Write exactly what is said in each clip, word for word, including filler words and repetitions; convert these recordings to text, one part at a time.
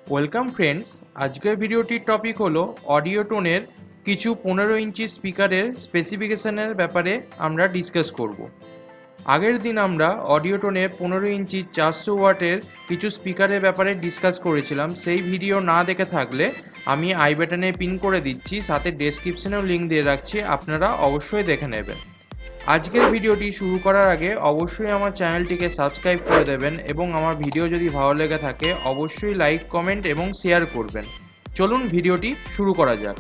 Welcome friends, আজকের ভিডিওটির topic হলো অডিও টোনের কিছু পনেরো ইঞ্চি স্পিকারের স্পেসিফিকেশনের ব্যাপারে আমরা ডিসকাস করব। আগের দিন আমরা অডিও টোনের পনেরো ইঞ্চি চারশো ওয়াটের কিছু স্পিকারের ব্যাপারে ডিসকাস করেছিলাম। সেই ভিডিও না দেখে থাকলে আমি আই বাটনে পিন করে দিচ্ছি, সাথে ডেসক্রিপশনেও লিঙ্ক দিয়ে রাখছি, আপনারা অবশ্যই দেখে নেবেন। আজকের ভিডিওটি শুরু করার আগে অবশ্যই আমার চ্যানেলটিকে সাবস্ক্রাইব করে দেবেন এবং আমার ভিডিও যদি ভালো লেগে থাকে অবশ্যই লাইক, কমেন্ট এবং শেয়ার করবেন। চলুন ভিডিওটি শুরু করা যাক।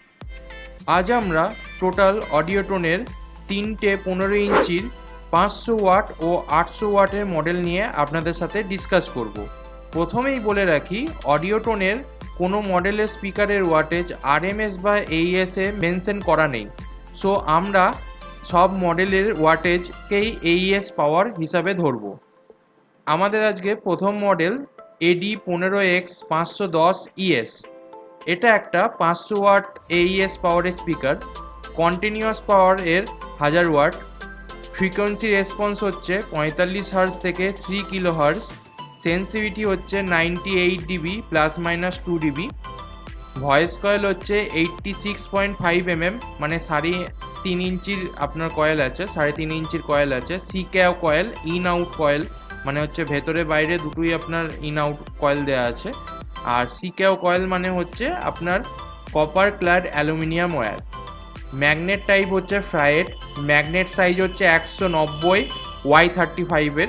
আজ আমরা টোটাল অডিও টোনের তিনটে পনেরো ইঞ্চির পাঁচশো ওয়াট ও আটশো ওয়াটের মডেল নিয়ে আপনাদের সাথে ডিসকাস করব। প্রথমেই বলে রাখি, অডিও টোনের কোনো মডেলের স্পিকারের ওয়াটেজ আরএমএস বা এইএস এ মেনশন করা নেই। সো আমরা সব মডেলের ওয়াটেজকেই এইএস পাওয়ার হিসাবে ধরব। আমাদের আজকে প্রথম মডেল এডি পনেরো এক্স পাঁচশো দশ ইএস। এটা একটা পাঁচশো ওয়াট এইএস পাওয়ারের স্পিকার। কন্টিনিউয়াস পাওয়ার এর হাজার ওয়াট। ফ্রিকোয়েন্সি রেসপন্স হচ্ছে পঁয়তাল্লিশ হার্জ থেকে থ্রি কিলো হার্জ। সেন্সিভিটি হচ্ছে ninety eight dB plus minus two dB. Voice coil হচ্ছে eighty six point five m m, মানে সাড়ে তিন ইঞ্চির আপনার কয়েল আছে, সাড়ে তিন ইঞ্চির কয়েল আছে। সি ক্যাও কয়েল, ইন আউট কয়েল, মানে হচ্ছে ভেতরে বাইরে দুটোই আপনার ইন আউট কয়েল দেওয়া আছে। আর সি ক্যাও কয়েল মানে হচ্ছে আপনার copper clad aluminium wire. Magnet type হচ্ছে ফ্রায়েট। ম্যাগনেট সাইজ হচ্ছে একশো নব্বই ওয়াই থার্টি ফাইভের।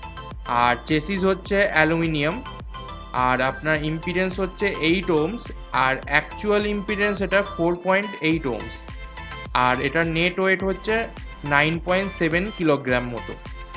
আর চেসিস হচ্ছে অ্যালুমিনিয়াম। আর আপনার ইম্পিডেন্স হচ্ছে এইট ওমস, আর অ্যাকচুয়াল ইম্পিডেন্স এটা ফোর পয়েন্ট এইট ওমস। আর এটার নেট ওয়েট হচ্ছে নাইন পয়েন্ট সেভেন কিলোগ্রাম মতো।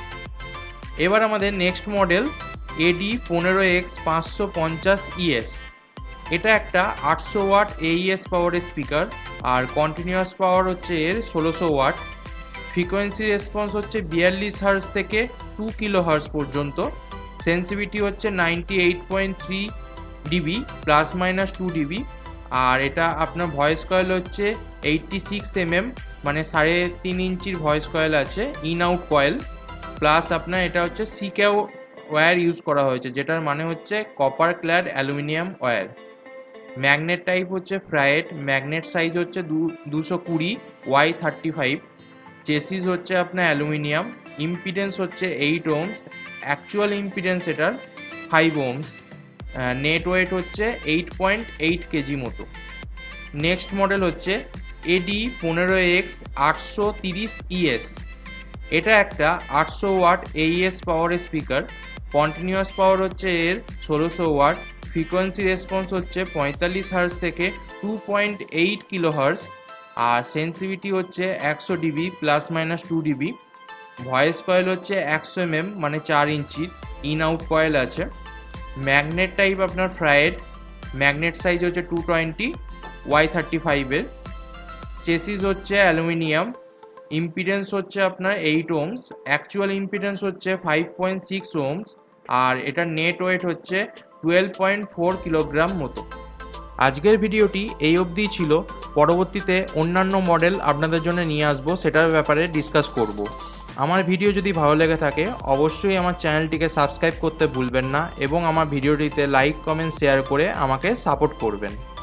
এবার আমাদের নেক্সট মডেল এডি পনেরো এক্স পাঁচশো পঞ্চাশ ইএস। এটা একটা আটশো ওয়াট এইএস পাওয়ারের স্পিকার। আর কন্টিনিউয়াস পাওয়ার হচ্ছে এর ষোলোশো ওয়াট। ফ্রিকোয়েন্সি রেসপন্স হচ্ছে বিয়াল্লিশ হার্জ থেকে টু কিলো হার্জ পর্যন্ত। সেন্সিভিটি হচ্ছে ninety eight point three dB plus minus two dB. আর এটা আপনার ভয়েস কয়েল হচ্ছে এইটটি সিক্স এম এম, মানে সাড়ে তিন ইঞ্চির ভয়েস কয়েল আছে, ইন আউট কয়েল। প্লাস আপনার এটা হচ্ছে সি ক্যাও ওয়্যার ইউজ করা হয়েছে, যেটার মানে হচ্ছে copper clad aluminium wire. Magnet type হচ্ছে ফ্রায়েট। ম্যাগনেট সাইজ হচ্ছে দুশো কুড়ি ওয়াই থার্টি ফাইভ। চেসিস হচ্ছে আপনার অ্যালুমিনিয়াম। ইম্পিডেন্স হচ্ছে এইট ওমস। অ্যাকচুয়াল ইম্পিডেন্স এটার ফাইভ ওমস। নেট ওয়েট হচ্ছে এইট পয়েন্ট এইট কেজি মতো। নেক্সট মডেল হচ্ছে এডি পনেরো এক্স আটশো তিরিশ ইএস। এটা একটা আটশো ওয়াট এইএস পাওয়ারের স্পিকার। কন্টিনিউয়াস পাওয়ার হচ্ছে এর ষোলোশো ওয়াট। ফ্রিকোয়েন্সি রেসপন্স হচ্ছে পঁয়তাল্লিশ হার্জ থেকে two point eight kilo hertz. আর সেন্সিভিটি হচ্ছে একশো dB plus minus two dB. Voice coil হচ্ছে একশো এম এম, মানে চার ইঞ্চির, ইন আউট কয়েল আছে। ম্যাগনেট টাইপ আপনার ফ্রায়েড। ম্যাগনেট সাইজ হচ্ছে টু টোয়েন্টি ওয়াই থার্টি ফাইভের। চেসিস হচ্ছে অ্যালুমিনিয়াম। ইম্পিডেন্স হচ্ছে আপনার এইট ওমস। অ্যাকচুয়াল ইম্পিডেন্স হচ্ছে ফাইভ পয়েন্ট সিক্স ওমস। আর এটার নেট ওয়েট হচ্ছে টুয়েলভ পয়েন্ট ফোর কিলোগ্রাম মতো। আজকের ভিডিওটি এই অবধি ছিল। পরবর্তীতে অন্যান্য মডেল আপনাদের জন্য নিয়ে আসবো, সেটার ব্যাপারে ডিসকাস করব। আমার ভিডিও যদি ভালো লেগে থাকে অবশ্যই আমার চ্যানেলটিকে সাবস্ক্রাইব করতে ভুলবেন না এবং আমার ভিডিওটিতে লাইক, কমেন্ট, শেয়ার করে আমাকে সাপোর্ট করবেন।